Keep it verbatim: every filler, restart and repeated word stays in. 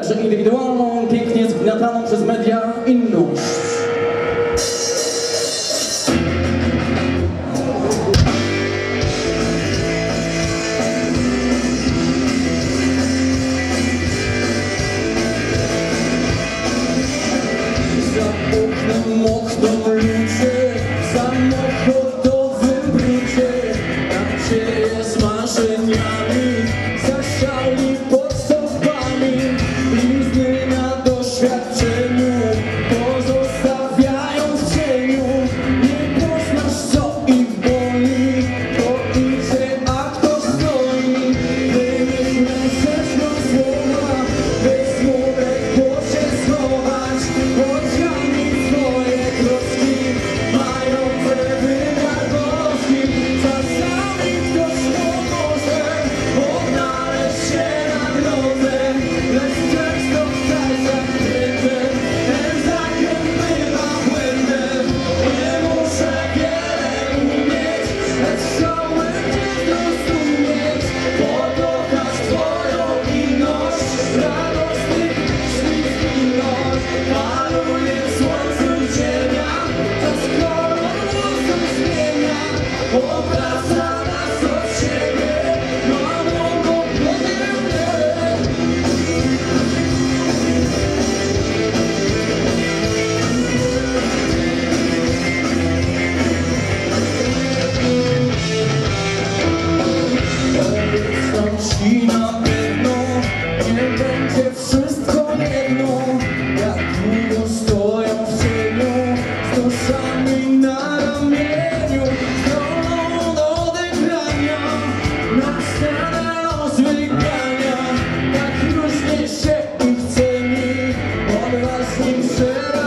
także indywidualną, pięknie zgnataną przez media inność. Mokną ludzie w samochodowym brudzie, nadzieje z marzeniami zasiali pod stopami, blizny na doświadczeniu pozostawiają w cieniu. Nie poznasz, co ich boli, to idzie, a kto stoi. Wymyślę ześmią słowa, by słówek było się schować. Odziani swoje troski mają wymiar boski. Czasami ktoś pomoże odnaleźć się na drodze, lecz często kraj zakryty ten zakręt bywa błędem. Nie muszę wiele umieć, lecz chciałbym cię zrozumieć, pokochać twoją inność, radosnych śliwność. Maluje w słońcu ziemia, czas kolor włosów zmienia, obraca nas od siebie, mamą podwodnie. Obiecam ci na pewno, nie będzie wszystko jedno, jak długo stoją w cieniu, z duszami na ramieniu, zdolną do odegrania, na ścianę los wygania, tak różnie się ich ceni, odważni przed